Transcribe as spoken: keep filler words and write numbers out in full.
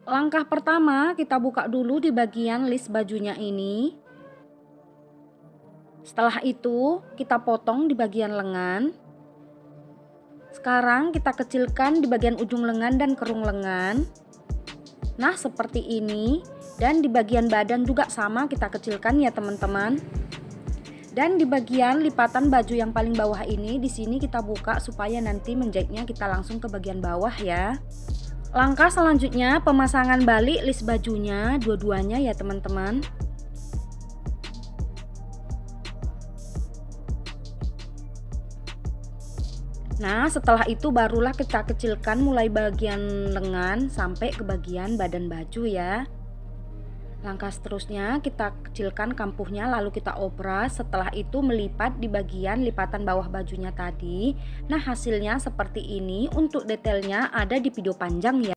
Langkah pertama, kita buka dulu di bagian list bajunya ini. Setelah itu, kita potong di bagian lengan. Sekarang kita kecilkan di bagian ujung lengan dan kerung lengan. Nah, seperti ini. Dan di bagian badan juga sama, kita kecilkan ya teman-teman. Dan di bagian lipatan baju yang paling bawah ini, di sini kita buka supaya nanti menjahitnya kita langsung ke bagian bawah ya. Langkah selanjutnya pemasangan balik list bajunya, dua-duanya ya teman-teman. Nah, setelah itu barulah kita kecilkan mulai bagian lengan sampai ke bagian badan baju ya. Langkah seterusnya kita kecilkan kampuhnya lalu kita obras, setelah itu melipat di bagian lipatan bawah bajunya tadi. Nah, hasilnya seperti ini. Untuk detailnya ada di video panjang ya.